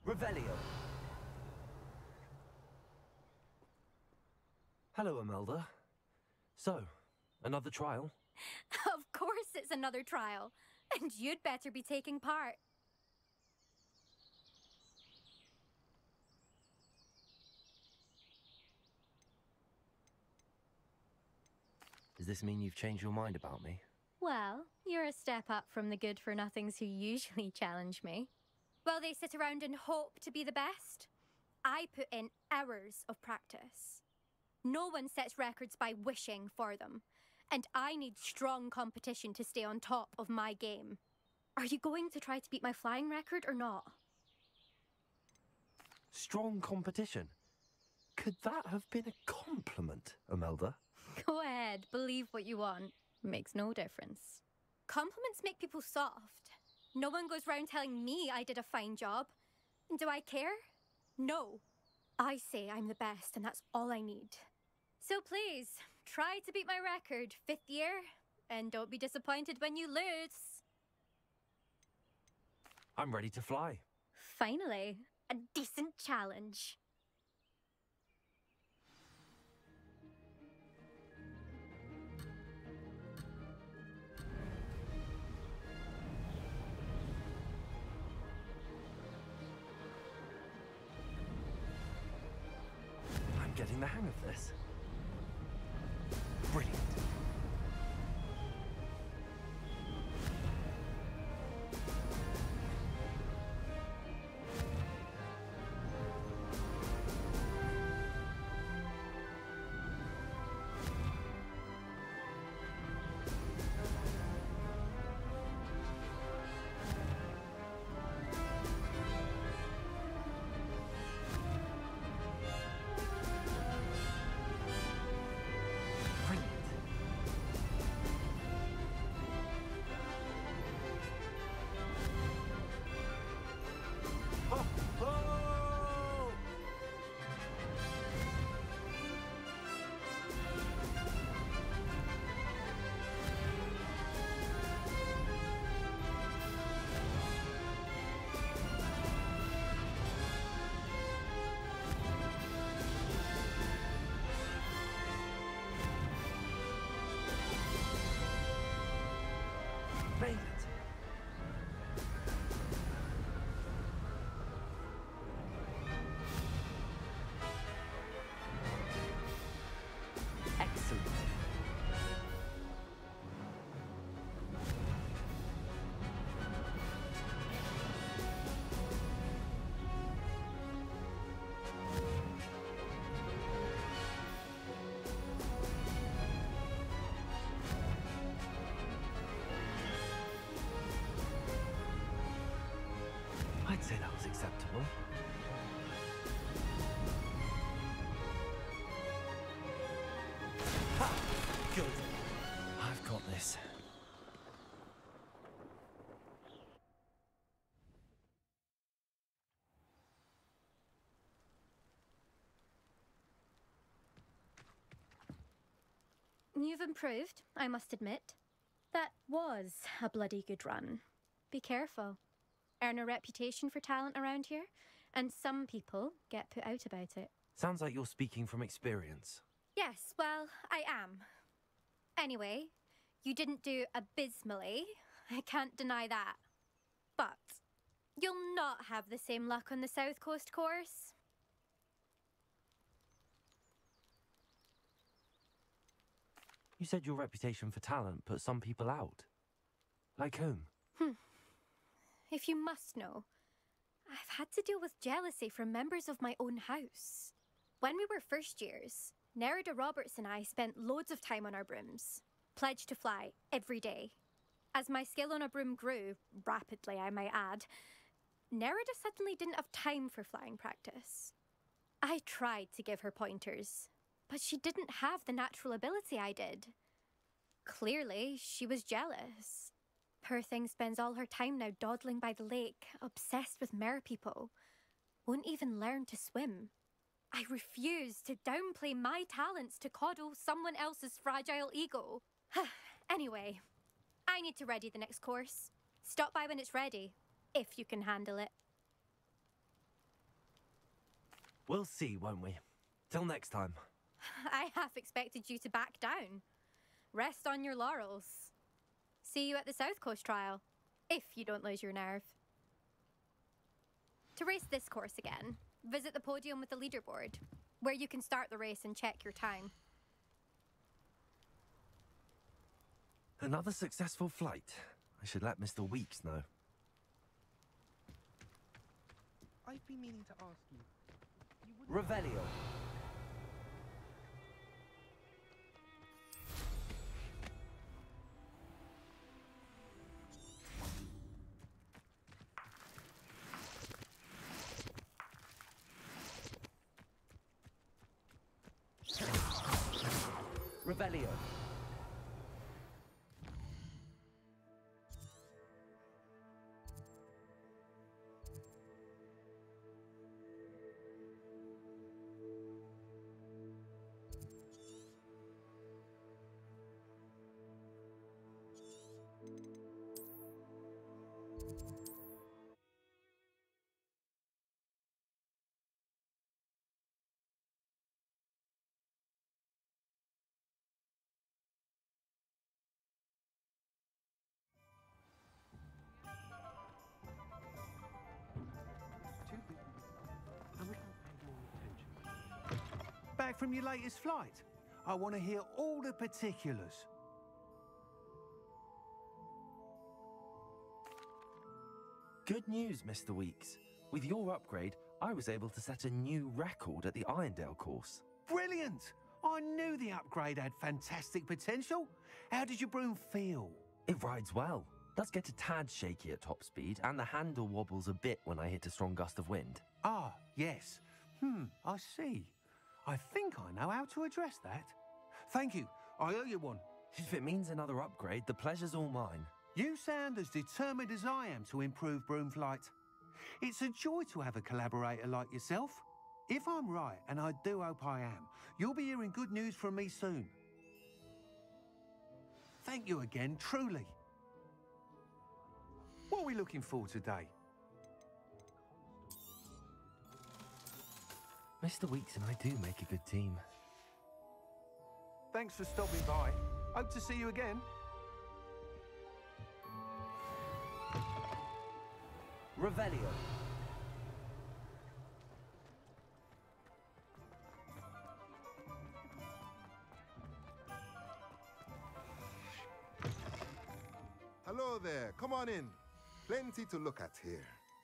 Revelio. Hello, Imelda. So, another trial? Of course it's another trial. And you'd better be taking part. Does this mean you've changed your mind about me? Well, you're a step up from the good-for-nothings who usually challenge me. While they sit around and hope to be the best, I put in hours of practice. No one sets records by wishing for them, and I need strong competition to stay on top of my game. Are you going to try to beat my flying record or not? Strong competition? Could that have been a compliment, Imelda? Go ahead, believe what you want. Makes no difference. Compliments make people soft. No one goes round telling me I did a fine job. And do I care? No. I say I'm the best, and that's all I need. So please, try to beat my record, 5th year, and don't be disappointed when you lose. I'm ready to fly. Finally, a decent challenge. I'm getting the hang of this. Brilliant. Made it. Excellent. I'd say that was acceptable. Ha! Good. I've got this. You've improved, I must admit. That was a bloody good run. Be careful. Earn a reputation for talent around here, and some people get put out about it. Sounds like you're speaking from experience. Yes, well, I am. Anyway, you didn't do abysmally. I can't deny that. But you'll not have the same luck on the South Coast course. You said your reputation for talent put some people out. Like whom? If you must know, I've had to deal with jealousy from members of my own house. When we were first years, Nerida Roberts and I spent loads of time on our brooms, pledged to fly every day. As my skill on a broom grew, rapidly I might add, Nerida suddenly didn't have time for flying practice. I tried to give her pointers, but she didn't have the natural ability I did. Clearly, she was jealous. Poor thing spends all her time now dawdling by the lake, obsessed with merpeople. Won't even learn to swim. I refuse to downplay my talents to coddle someone else's fragile ego. Anyway, I need to ready the next course. Stop by when it's ready, if you can handle it. We'll see, won't we? Till next time. I half expected you to back down. Rest on your laurels. See you at the South Coast trial, if you don't lose your nerve. To race this course again, visit the podium with the leaderboard, where you can start the race and check your time. Another successful flight. I should let Mr. Weeks know. I've been meaning to ask you. You wouldn't... Revelio. Revelio. Back from your latest flight? I want to hear all the particulars. Good news, Mr. Weeks. With your upgrade, I was able to set a new record at the Irondale course. Brilliant! I knew the upgrade had fantastic potential. How did your broom feel? It rides well. Does get a tad shaky at top speed, and the handle wobbles a bit when I hit a strong gust of wind. Ah, yes. I see. I think I know how to address that. Thank you. I owe you one. If it means another upgrade, the pleasure's all mine. You sound as determined as I am to improve broom flight. It's a joy to have a collaborator like yourself. If I'm right, and I do hope I am, you'll be hearing good news from me soon. Thank you again, truly. What are we looking for today? Mr. Weeks and I do make a good team. Thanks for stopping by. Hope to see you again. Revelio. Hello there. Come on in. Plenty to look at here.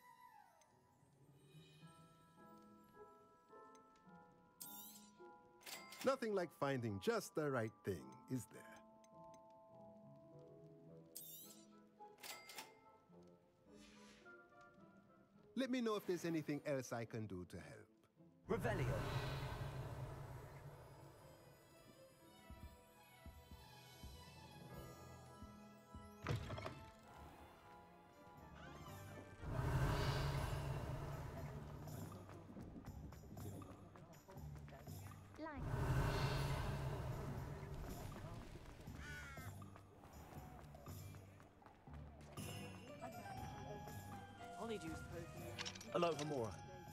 Nothing like finding just the right thing, is there? Let me know if there's anything else I can do to help. Revelio. Hello, Hamora.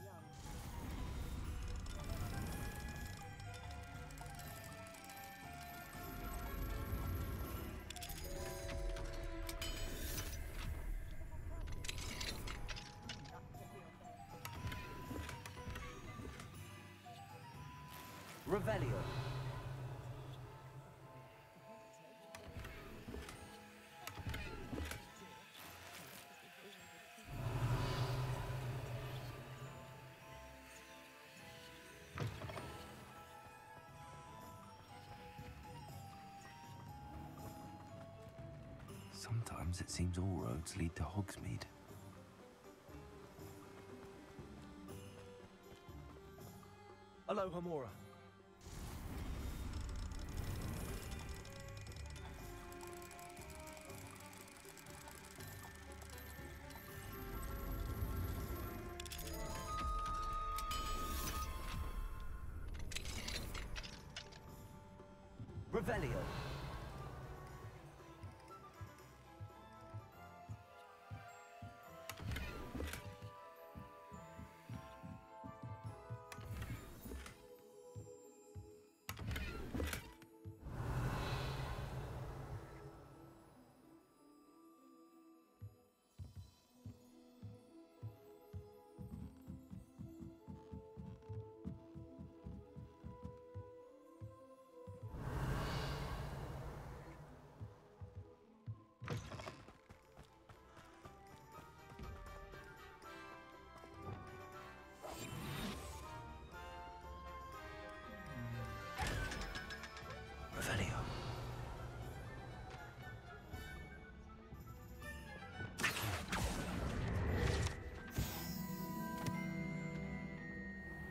Revelio. Sometimes it seems all roads lead to Hogsmeade. Hello, Hamora. Revelio.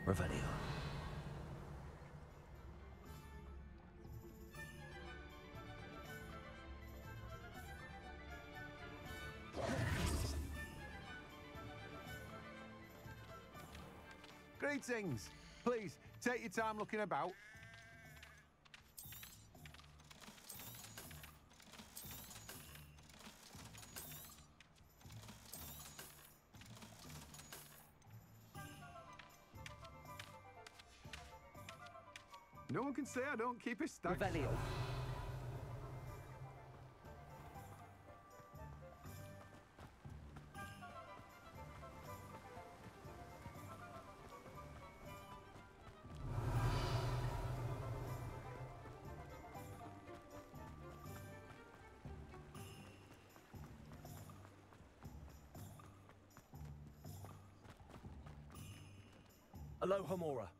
Revelio. Greetings. Please, take your time looking about. No one can say I don't keep a stack. Revelio. Aloha Mora.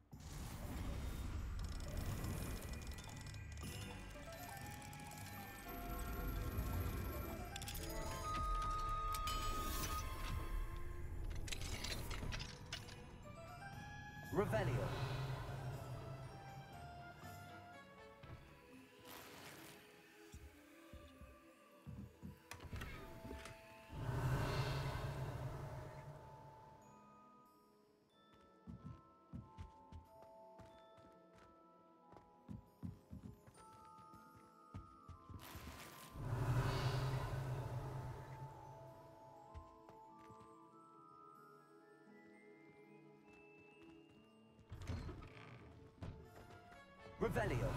Revelio. Revelio.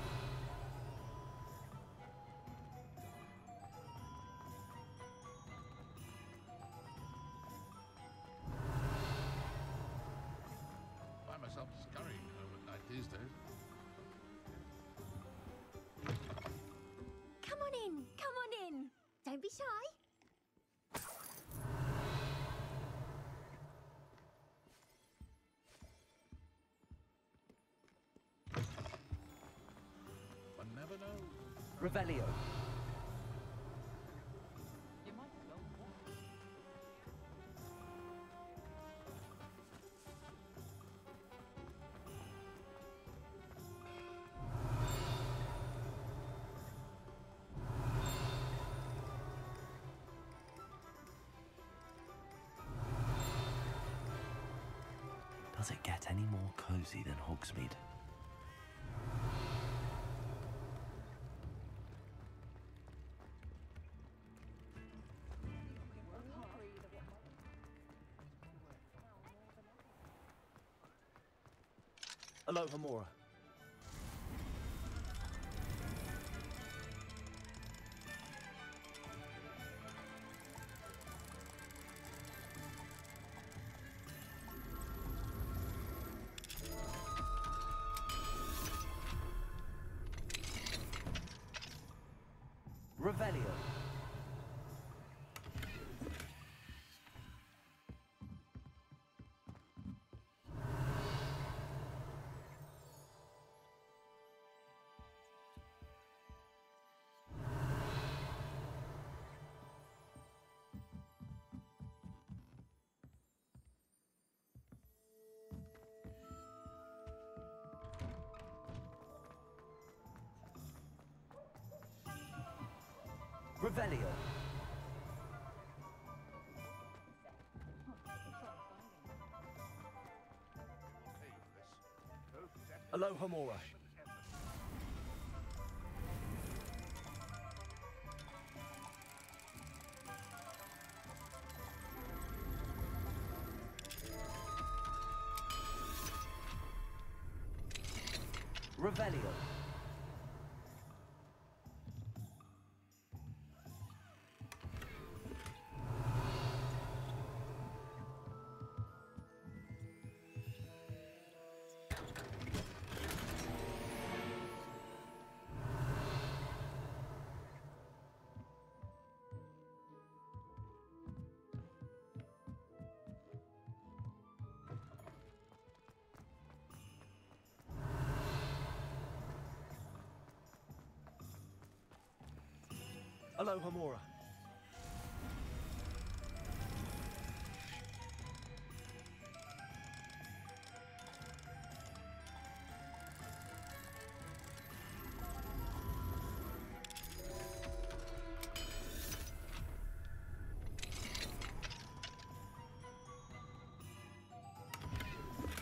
Find myself scurrying home at night these days. Come on in, come on in. Don't be shy. One never knows. Revelio. Does it get any more cozy than Hogsmeade? Aloha Mora. Revelio. Revelio. Aloha Mora. Revelio. Aloha Mora.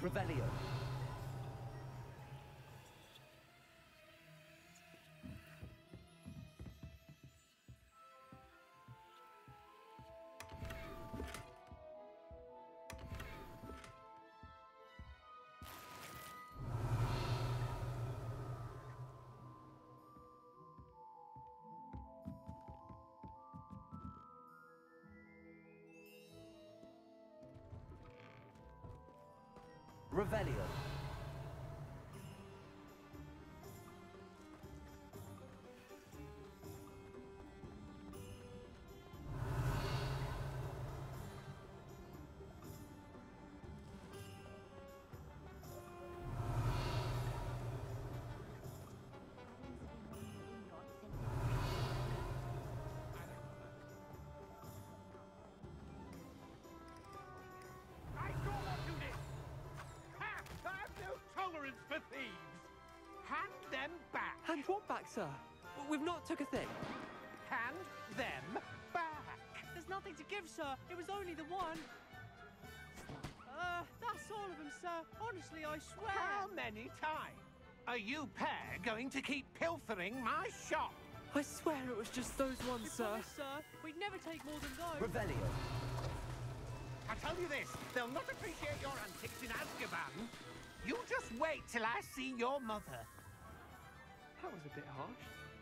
Revelio. Revelio. I saw what you did! Ha! I've no tolerance for thieves! Hand them back! Hand what back, sir? We've not took a thing. Hand them back! There's nothing to give, sir. It was only the one. That's all of them, sir. Honestly, I swear. How many times are you pair going to keep pilfering my shop? I swear it was just those ones, sir. Promise, sir. We'd never take more than those. Revelio. I tell you this, they'll not appreciate your antics in Azkaban. You just wait till I see your mother. That was a bit harsh.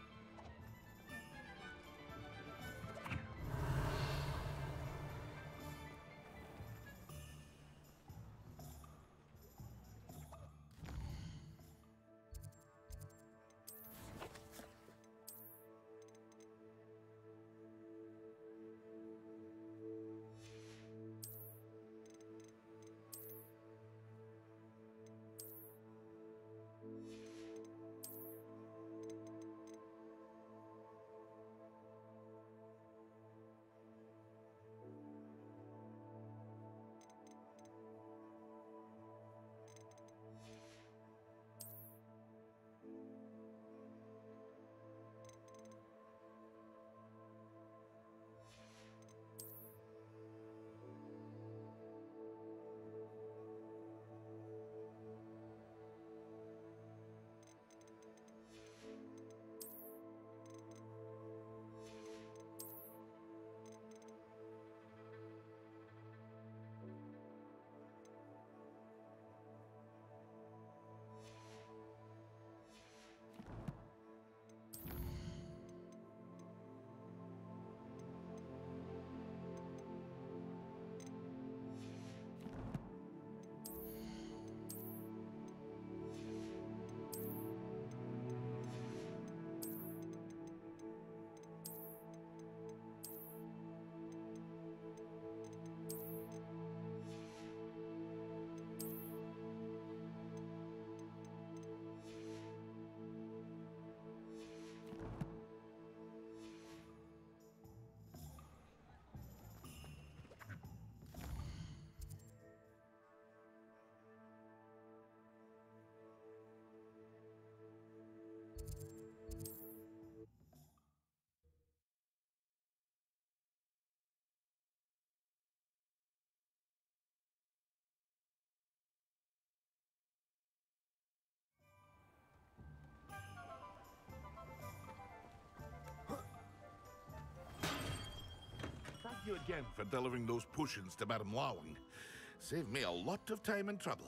Thank you again for delivering those potions to Madame Lawing. Saved me a lot of time and trouble.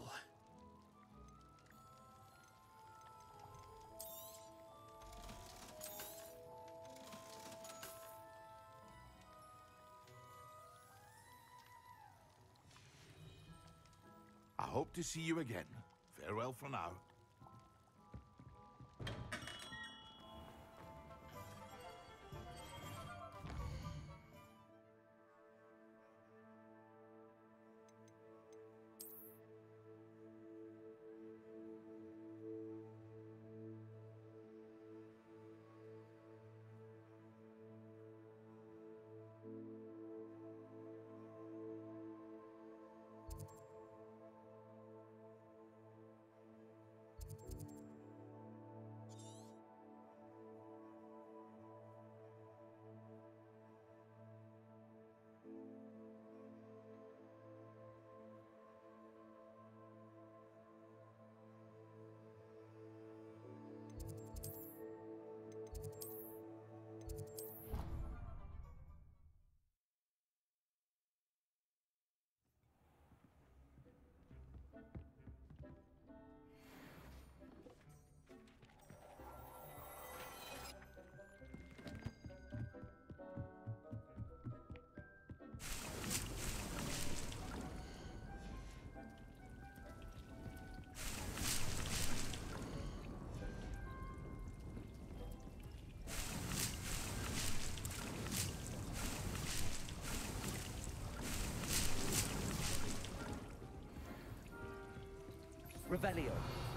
I hope to see you again. Farewell for now. Revelio.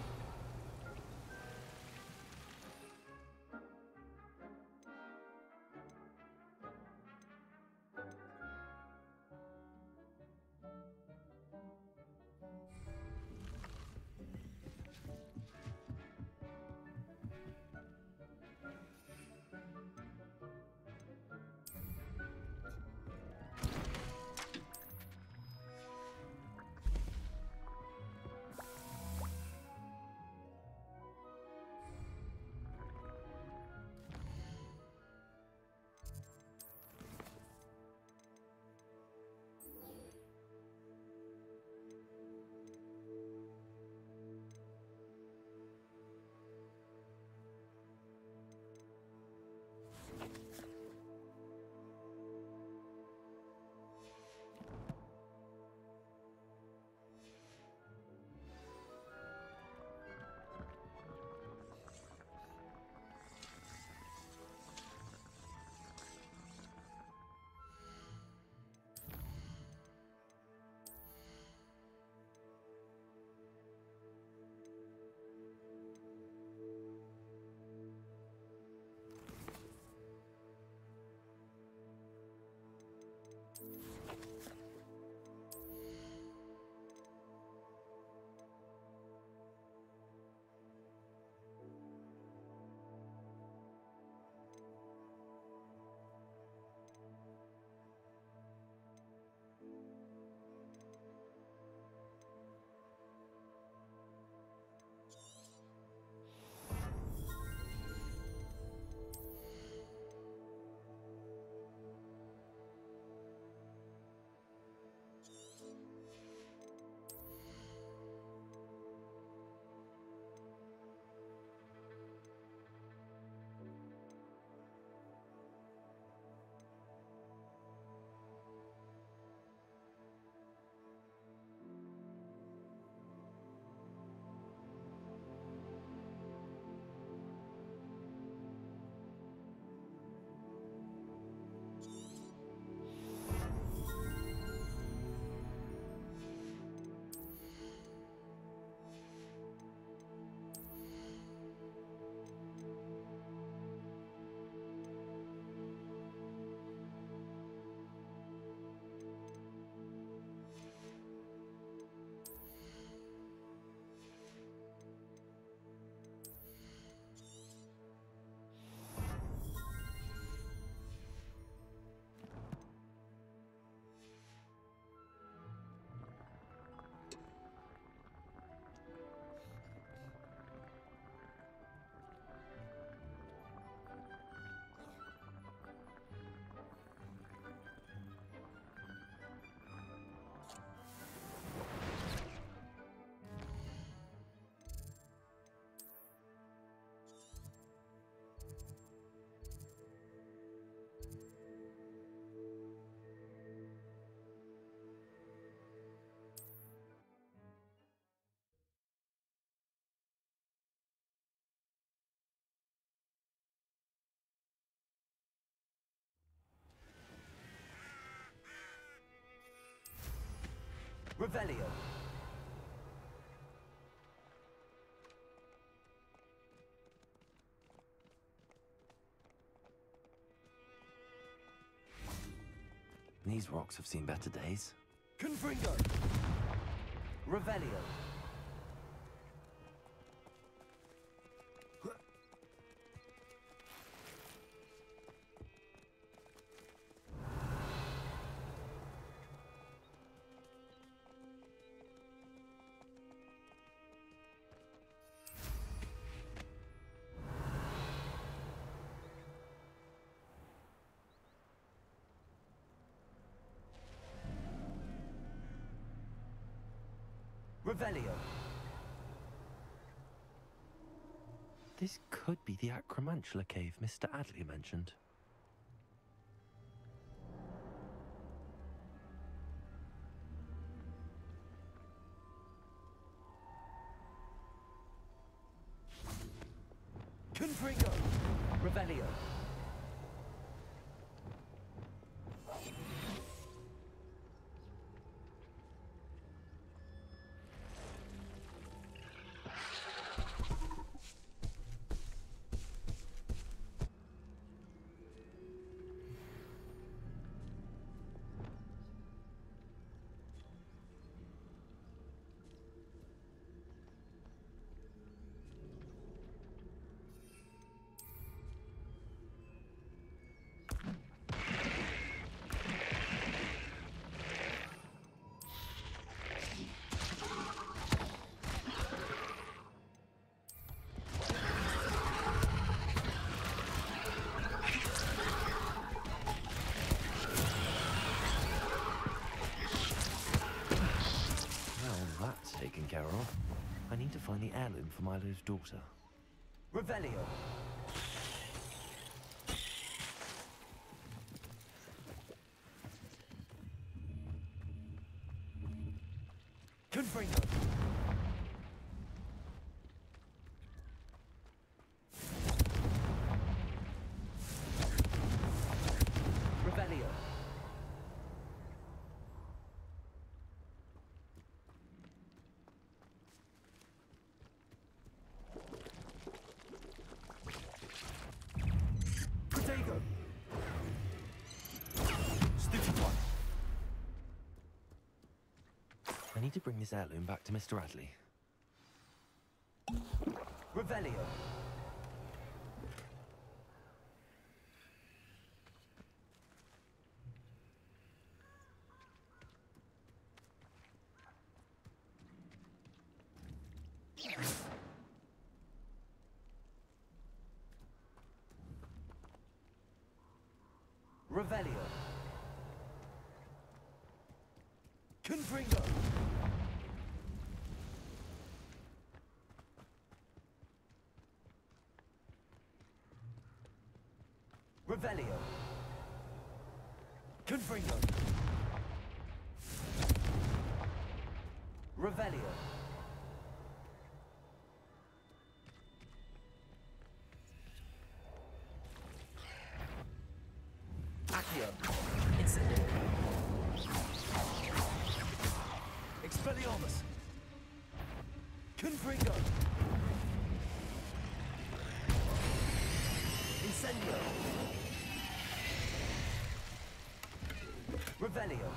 Revelio. These rocks have seen better days. Confringo. Revelio. Revelio. This could be the Acromantula cave Mr. Adley mentioned. Confringo. Revelio. care of. I need to find the heirloom for Milo's daughter. Revelio. Confringo. Revelio. Protego. Stupid one. I need to bring this heirloom back to Mr. Radley. Revelio. Revelio. Confringo. Revelio. Confringo. Revelio. Accio. Incendio. Expelliarmus. Confringo. Incendio. Revelio.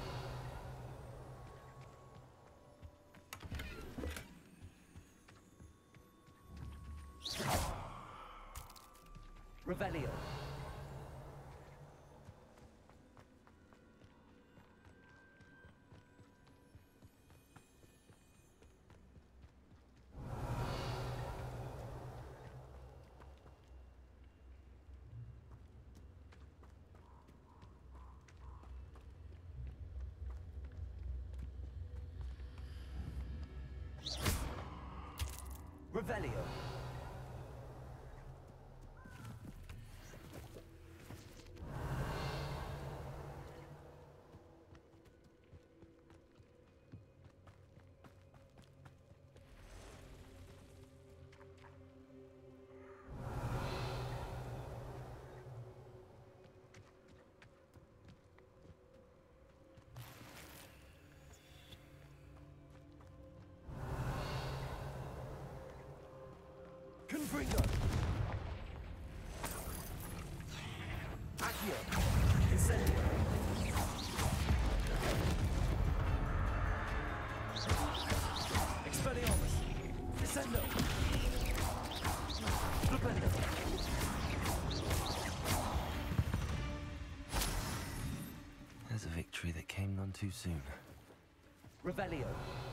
Revelio. Revelio. Confringo. Accio. Incendio. Expelliarmus. Descendo. Stupendo. There's a victory that came none too soon. Revelio.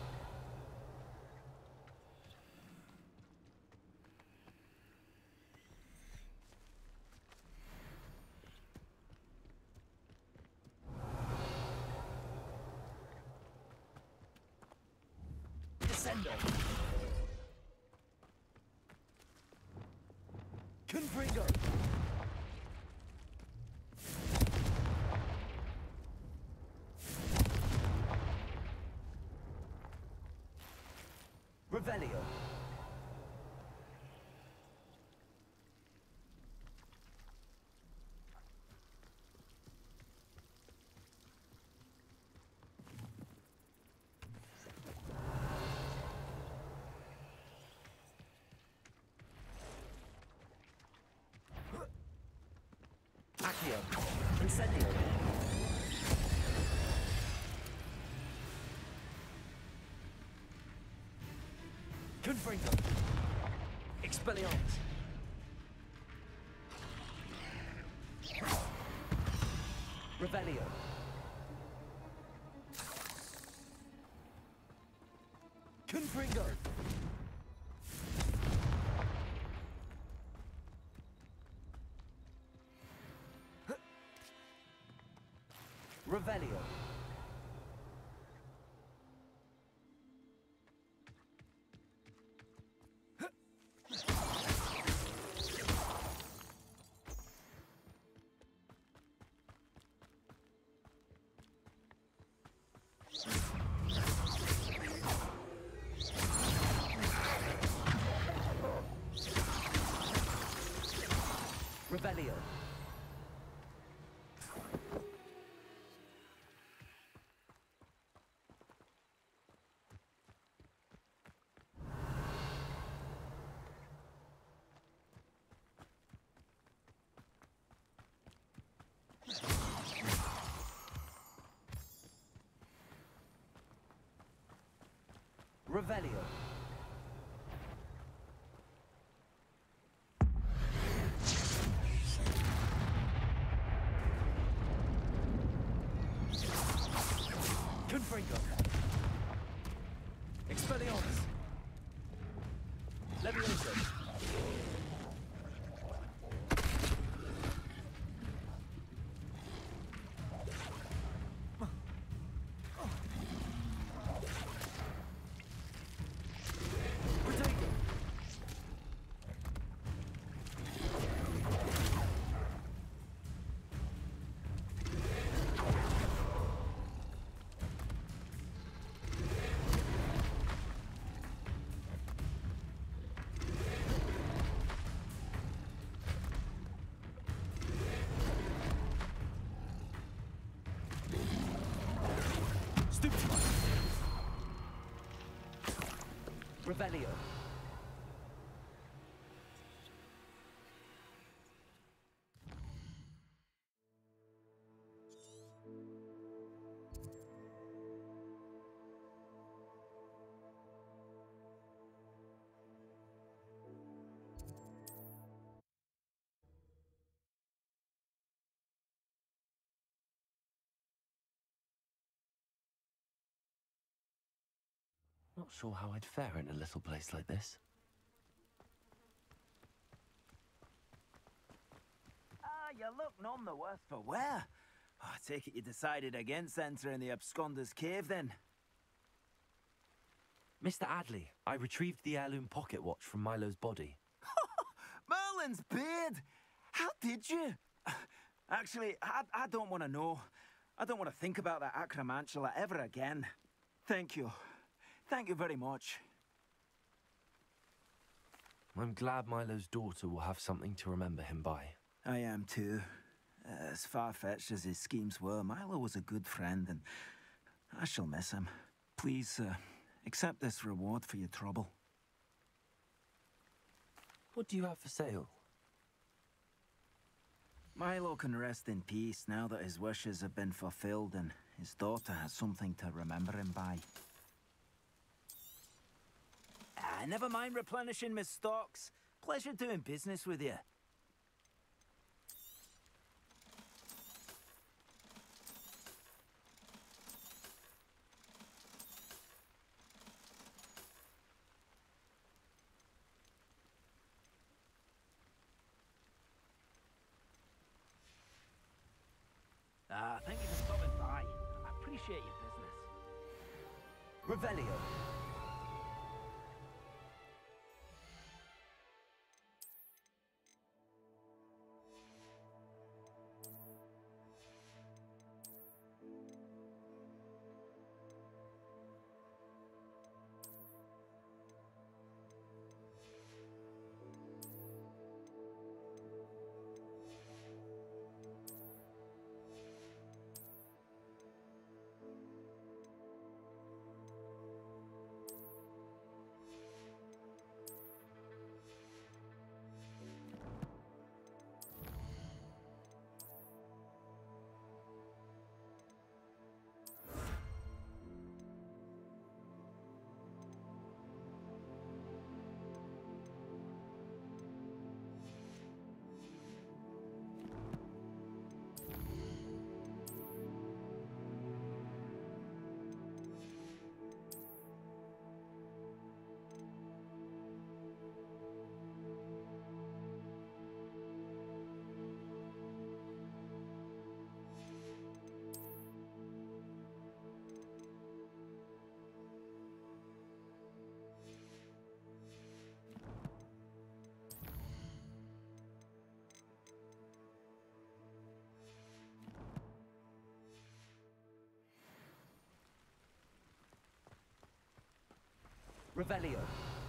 Descendo. Confringo. Revelio. Accio. Incendio. Confringo. Expelliarmus. Revelio. Confringo. Revelio. Revelio. Revelio. Confringo. Expelliarmus. Levioso. Revelio. Not sure how I'd fare in a little place like this. You look none the worse for wear. I take it you decided against entering the Absconder's Cave, then? Mr. Adley, I retrieved the heirloom pocket watch from Milo's body. Merlin's beard! How did you? Actually, I don't want to know. I don't want to think about that acromantula ever again. Thank you. Thank you very much. I'm glad Milo's daughter will have something to remember him by. I am too. As far-fetched as his schemes were, Milo was a good friend, and I shall miss him. Please, accept this reward for your trouble. What do you have for sale? Milo can rest in peace now that his wishes have been fulfilled and his daughter has something to remember him by. Never mind replenishing my stocks. Pleasure doing business with you. Thank you for stopping by. I appreciate your business. Revelio. Revelio.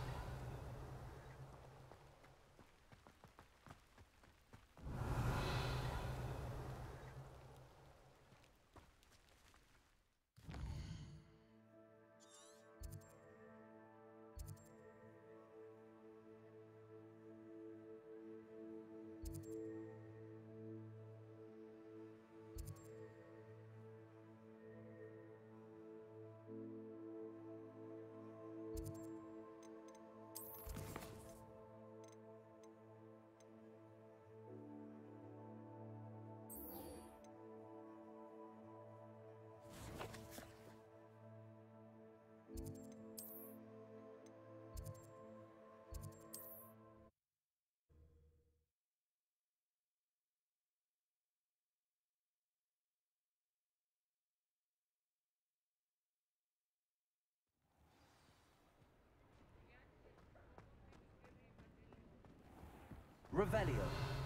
Revelio.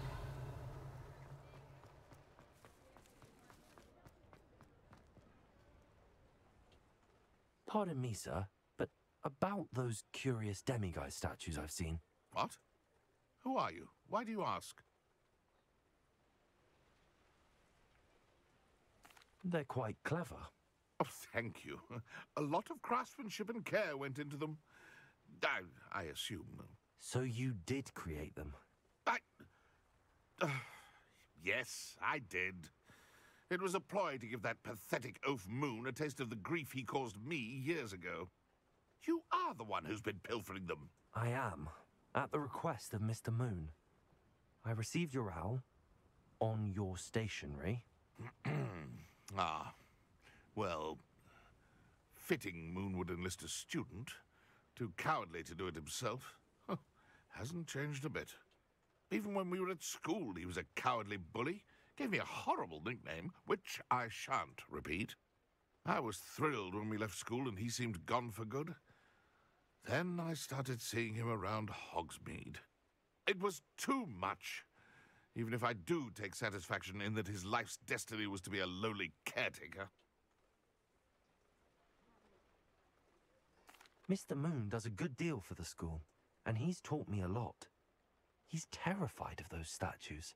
Pardon me, sir, but about those curious demiguise statues I've seen. What? Who are you? Why do you ask? They're quite clever. Oh, thank you. A lot of craftsmanship and care went into them. I assume. So you did create them? Yes, I did. It was a ploy to give that pathetic oaf Moon a taste of the grief he caused me years ago. You are the one who's been pilfering them. I am, at the request of Mr. Moon. I received your owl on your stationery. Ah, well, fitting Moon would enlist a student. Too cowardly to do it himself. Huh, hasn't changed a bit. Even when we were at school, he was a cowardly bully. Gave me a horrible nickname, which I shan't repeat. I was thrilled when we left school and he seemed gone for good. Then I started seeing him around Hogsmeade. It was too much. Even if I do take satisfaction in that his life's destiny was to be a lowly caretaker. Mr. Moon does a good deal for the school, and he's taught me a lot. He's terrified of those statues.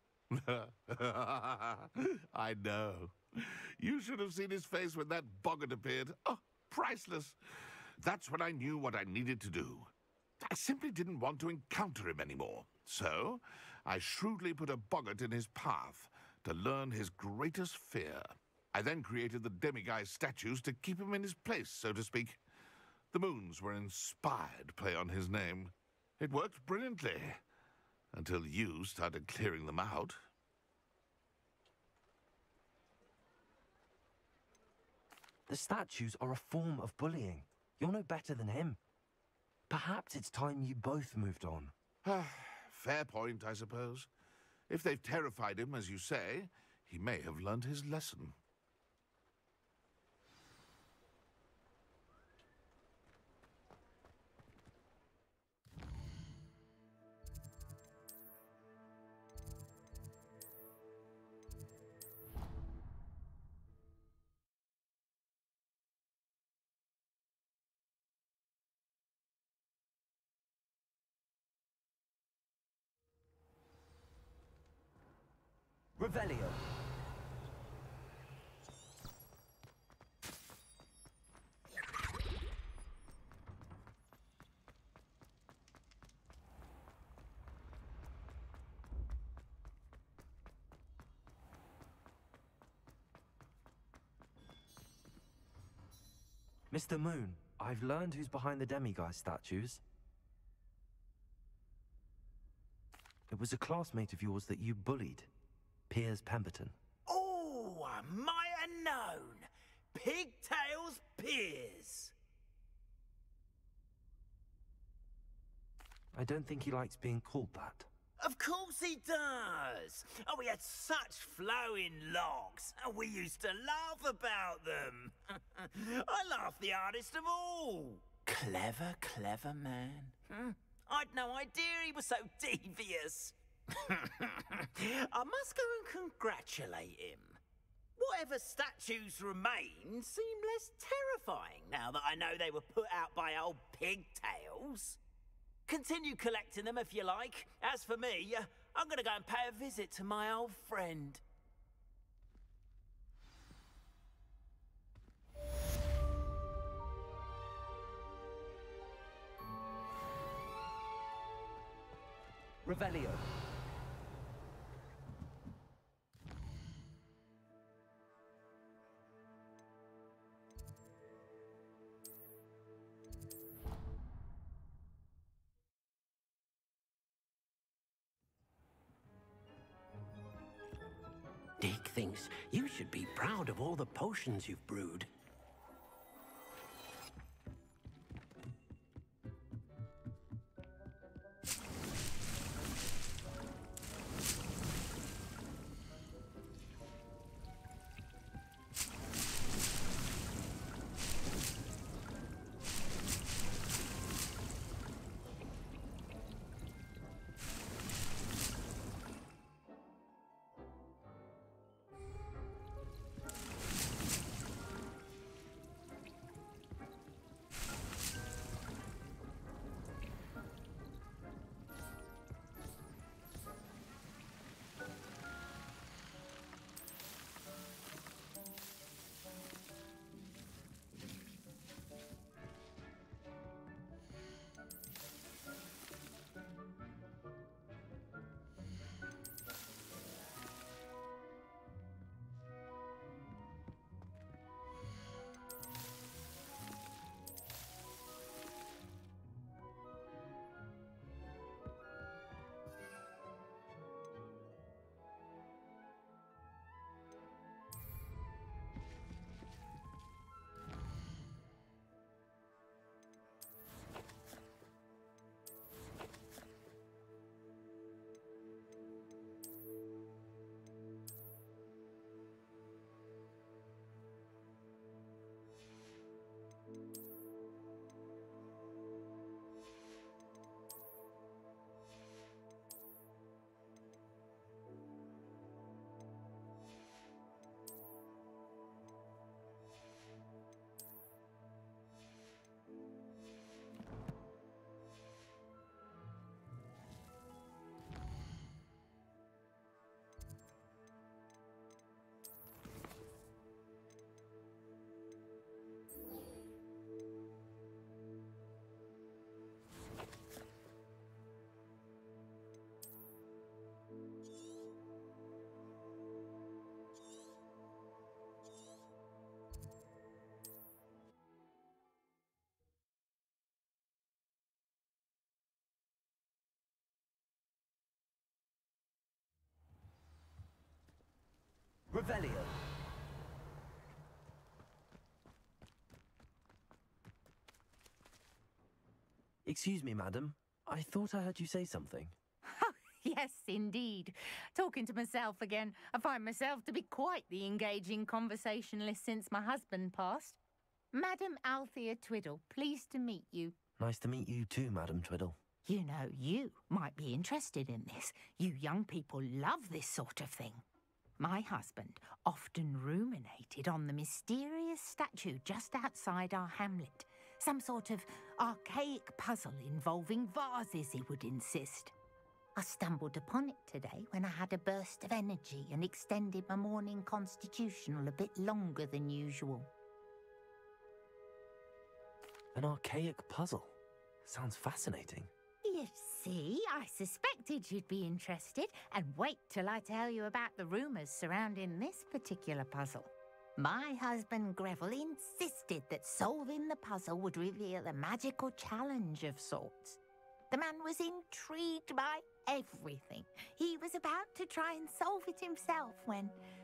I know. You should have seen his face when that boggart appeared. Oh, priceless. That's when I knew what I needed to do. I simply didn't want to encounter him anymore. So, I shrewdly put a boggart in his path to learn his greatest fear. I then created the demiguise statues to keep him in his place, so to speak. The Moons were an inspired play on his name. It worked brilliantly. Until you started clearing them out. The statues are a form of bullying. You're no better than him. Perhaps it's time you both moved on. Fair point, I suppose. If they've terrified him, as you say, he may have learned his lesson. Revelio. Mr. Moon, I've learned who's behind the demiguise statues. It was a classmate of yours that you bullied, Piers Pemberton. Oh, I might have known. Pigtails Piers. I don't think he likes being called that. Of course he does. Oh, we had such flowing locks, and we used to laugh about them. I laughed the hardest of all. Clever, clever man. I'd no idea he was so devious. I must go and congratulate him. Whatever statues remain seem less terrifying now that I know they were put out by old pigtails. Continue collecting them if you like. As for me, I'm gonna go and pay a visit to my old friend. Revelio. Dick thinks you should be proud of all the potions you've brewed. Revelio. Excuse me, madam. I thought I heard you say something. Yes, indeed. Talking to myself again. I find myself to be quite the engaging conversationalist since my husband passed. Madam Althea Twiddle, pleased to meet you. Nice to meet you too, Madam Twiddle. You know, you might be interested in this. You young people love this sort of thing. My husband often ruminated on the mysterious statue just outside our hamlet. Some sort of archaic puzzle involving vases, he would insist. I stumbled upon it today when I had a burst of energy and extended my morning constitutional a bit longer than usual. An archaic puzzle. Sounds fascinating. You see, I suspected you'd be interested, and wait till I tell you about the rumours surrounding this particular puzzle. My husband Greville insisted that solving the puzzle would reveal a magical challenge of sorts. The man was intrigued by everything. He was about to try and solve it himself when...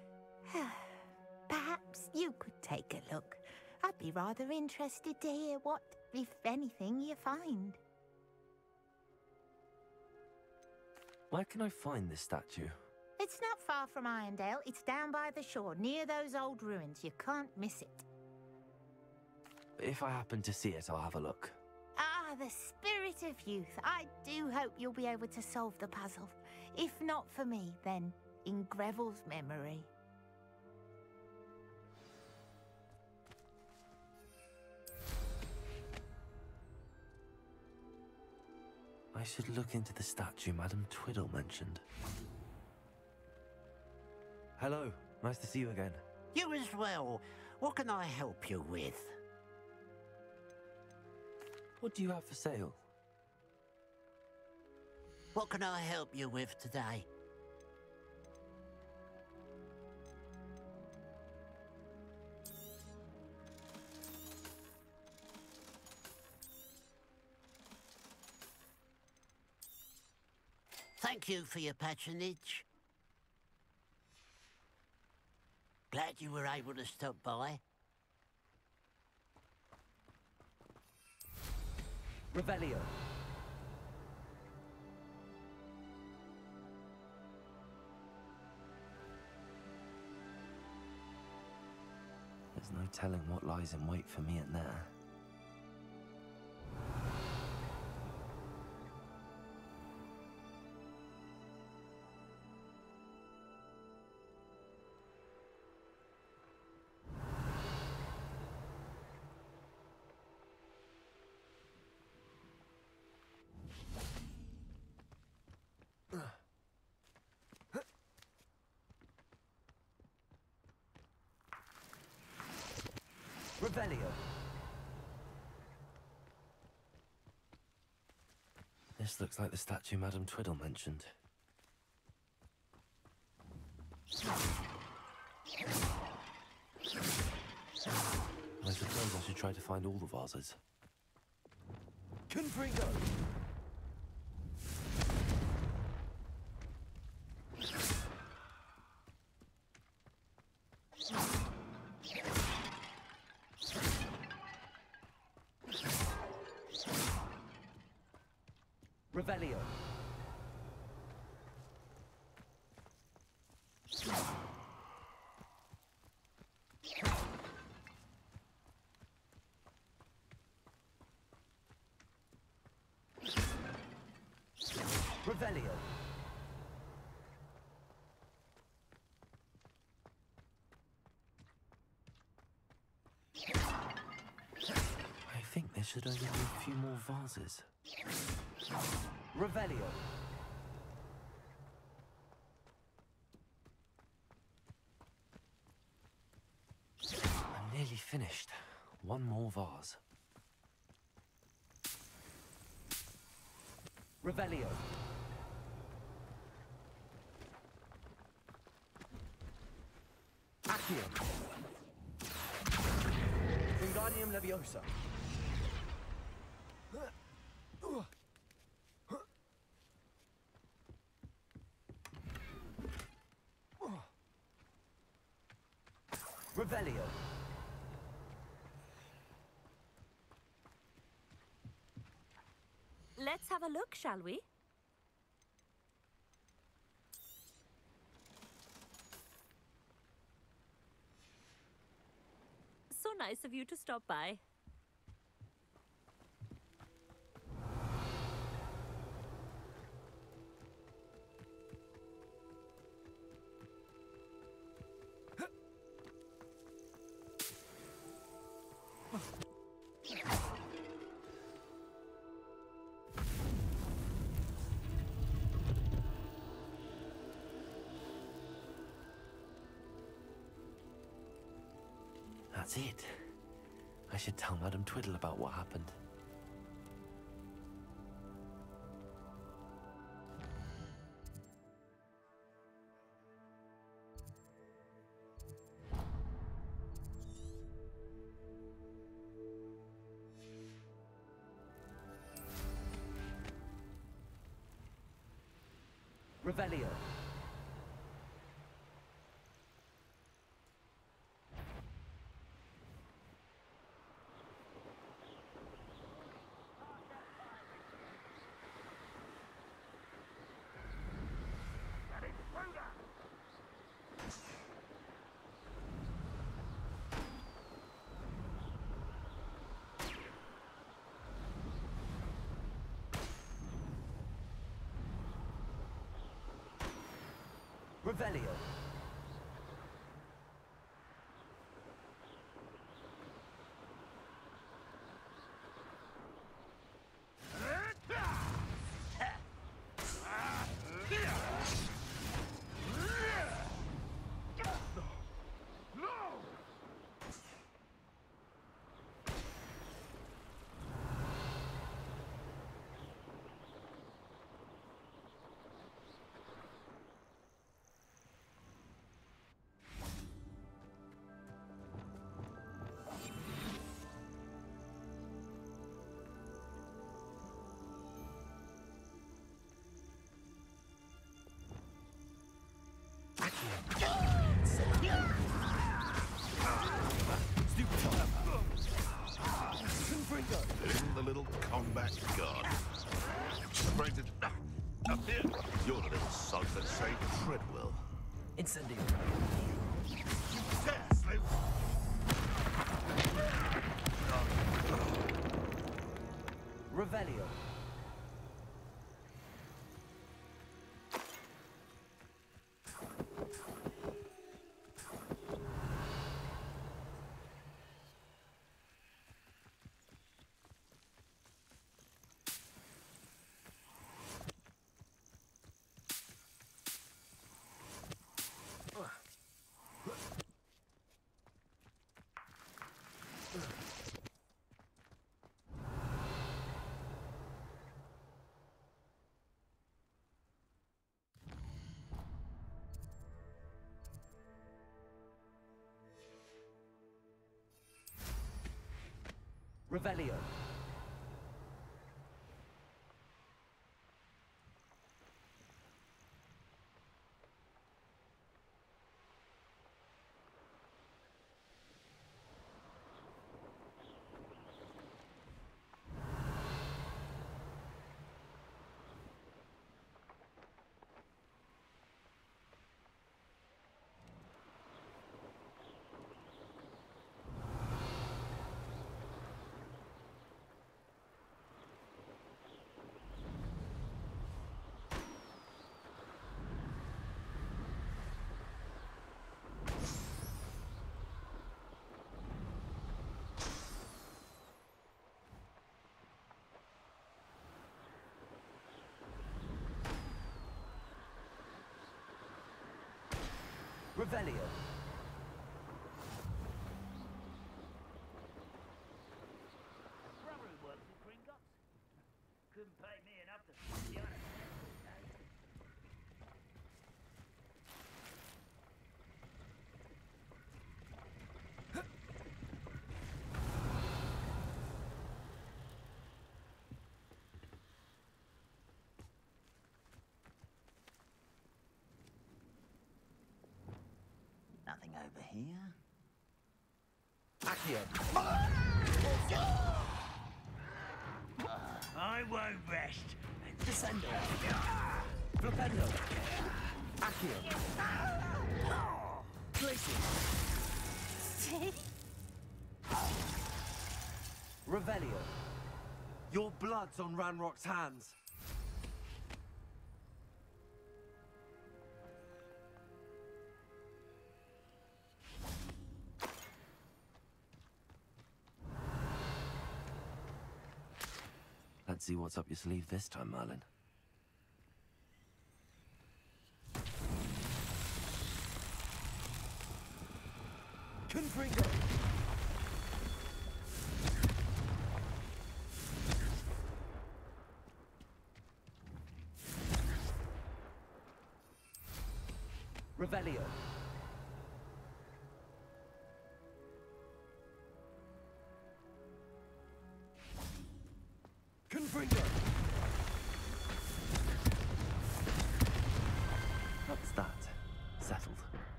Perhaps you could take a look. I'd be rather interested to hear what, if anything, you find. Where can I find this statue? It's not far from Irondale. It's down by the shore, near those old ruins. You can't miss it. If I happen to see it, I'll have a look. Ah, the spirit of youth. I do hope you'll be able to solve the puzzle. If not for me, then in Greville's memory. should look into the statue Madame Twiddle mentioned. Hello, nice to see you again. You as well. What can I help you with? What do you have for sale? What can I help you with today? Thank you for your patronage. Glad you were able to stop by. Revelio. There's no telling what lies in wait for me in there. Revelio. This looks like the statue Madame Twiddle mentioned. I suppose I should try to find all the vases. Confringo. Revelio. Revelio. I think there should only be a few more vases. Revelio. I'm nearly finished. One more vase. Revelio. Accio. Wingardium Leviosa. Revelio. Let's have a look, shall we? So nice of you to stop by. That's it. I should tell Madame Twiddle about what happened. Revelio. Revelio. little combat god. Afraid to... Up here. You're the little sod that saved Treadwell. Incendio. You dare, slave! Revelio. Revelio. Revelio. Brother who works at Gringotts. Couldn't pay me enough to feed the animals. Nothing over here. Accio. I won't rest. Descendo. Flipendo. Accio. Glacius. Revelio. Your blood's on Ranrock's hands. Let's see what's up your sleeve this time, Merlin. Confringo. Revelio. Confringo. What's that? Settled.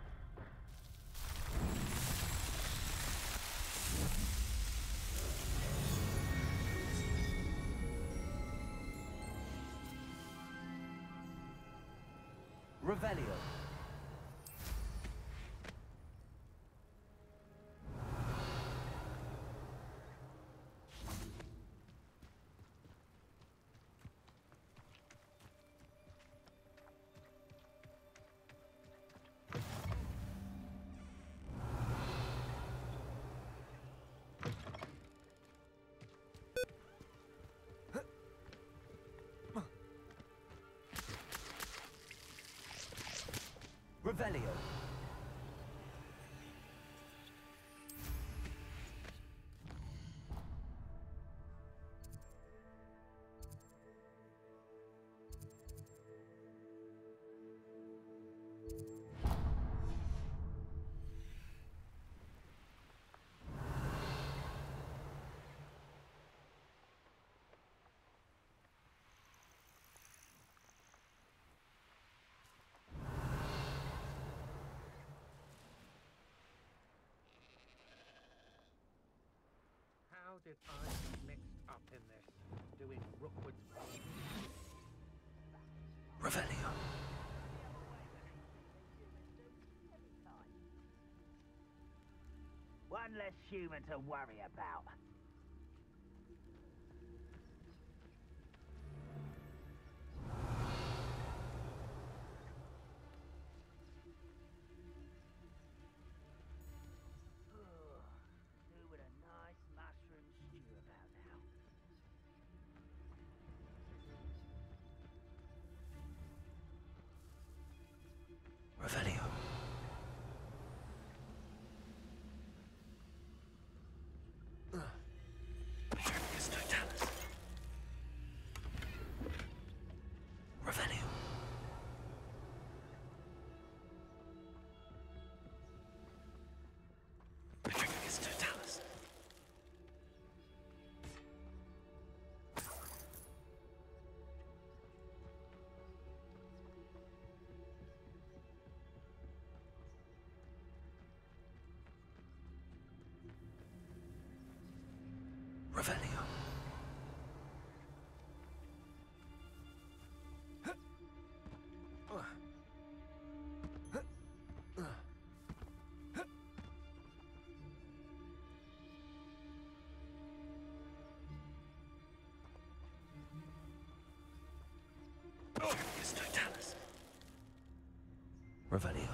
Revelio. Revelio. did I get mixed up in this? Doing Rookwood's... Revelio. One less human to worry about. Who would a nice mushroom stew about now? Revelio. Patricus totalis. Revelio. Patricus totalis. Revelio. Patricus totalis. Revelio.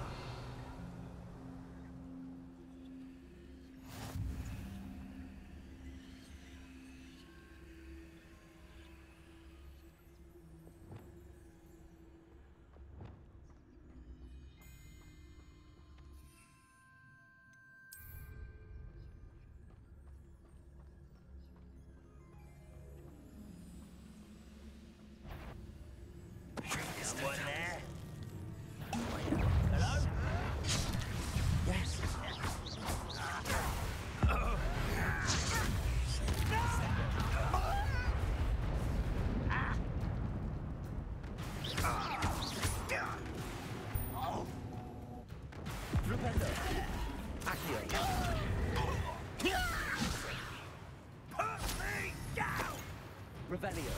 Someone there? Hello? Yes. Rependo. Accio. Put me down! Revelio.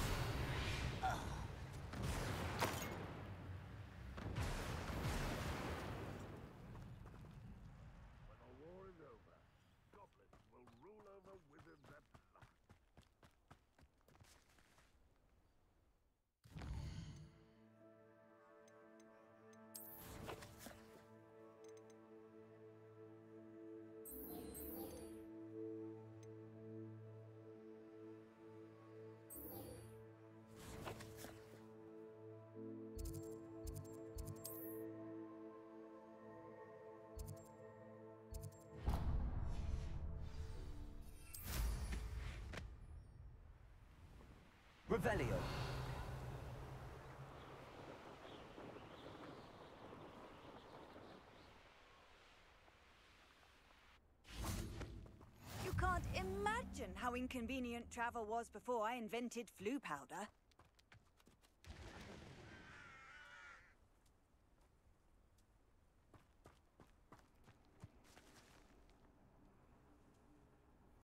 When the war is over, goblins will rule over wizards at last. Revelio. You can't imagine how inconvenient travel was before I invented flu powder.